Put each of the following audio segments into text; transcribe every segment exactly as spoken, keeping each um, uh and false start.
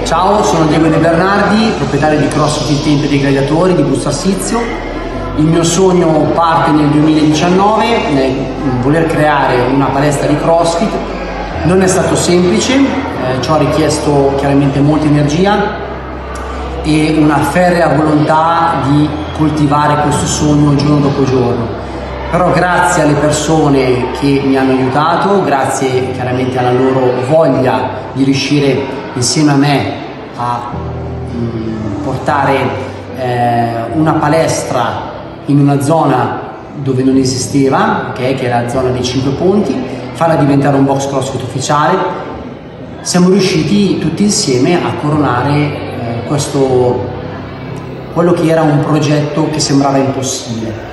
Ciao, sono Diego De Bernardi, proprietario di CrossFit Il Tempio dei Gladiatori di Busto Arsizio. Il mio sogno parte nel duemiladiciannove, nel voler creare una palestra di CrossFit. Non è stato semplice, eh, ci ho richiesto chiaramente molta energia e una ferrea volontà di coltivare questo sogno giorno dopo giorno. Però grazie alle persone che mi hanno aiutato, grazie chiaramente alla loro voglia di riuscire insieme a me a mh, portare eh, una palestra in una zona dove non esisteva, okay, che era la zona dei cinque ponti, farla diventare un box CrossFit ufficiale, siamo riusciti tutti insieme a coronare eh, questo, quello che era un progetto che sembrava impossibile.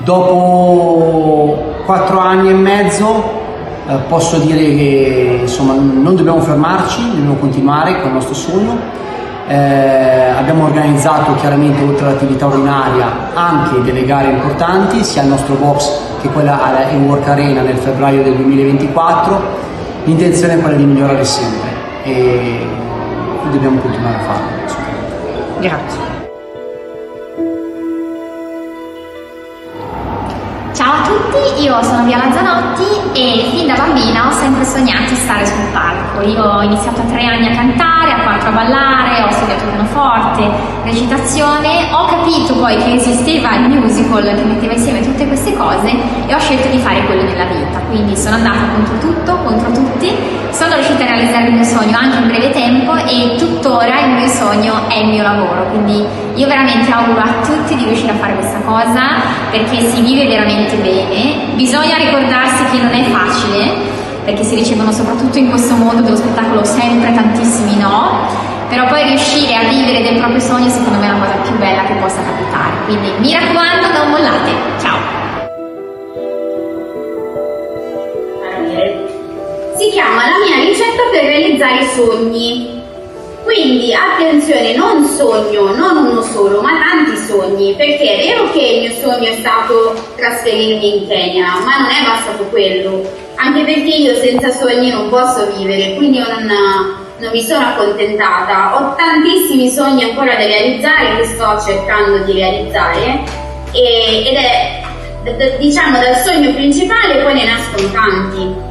Dopo quattro anni e mezzo eh, posso dire che insomma non dobbiamo fermarci, dobbiamo continuare con il nostro sogno. Eh, abbiamo organizzato chiaramente oltre all'attività ordinaria anche delle gare importanti, sia il nostro box che quella alla Work Arena nel febbraio del duemilaventiquattro. L'intenzione è quella di migliorare sempre e dobbiamo continuare a farlo. Grazie. Ciao a tutti, io sono Viola Zanotti e fin da bambina ho sempre sognato di stare sul palco. Io ho iniziato a tre anni a cantare, a quattro a ballare, ho studiato pianoforte, recitazione, ho capito poi che esisteva il musical che metteva insieme tutte queste cose e ho scelto di fare quello nella vita. Quindi sono andata contro tutto, contro tutti, sono riuscita a realizzare il mio sogno anche in breve tempo e tuttora il mio sogno è il mio lavoro. Quindi io veramente auguro a tutti di riuscire a fare questa cosa perché si vive veramente bene. Bisogna ricordarsi che non è facile perché si ricevono soprattutto in questo mondo dello spettacolo sempre tantissimi no, però poi riuscire a vivere del proprio sogno secondo me è la cosa più bella che possa capitare. Quindi mi raccomando, non mollate. Ciao! Si chiama La mia ricetta per realizzare i sogni. Quindi attenzione, non sogno, non uno solo, ma tanti sogni, perché è vero che il mio sogno è stato trasferirmi in Kenya, ma non è bastato quello, anche perché io senza sogni non posso vivere, quindi io non, non mi sono accontentata, ho tantissimi sogni ancora da realizzare che sto cercando di realizzare e, ed è diciamo dal sogno principale poi ne nascono tanti.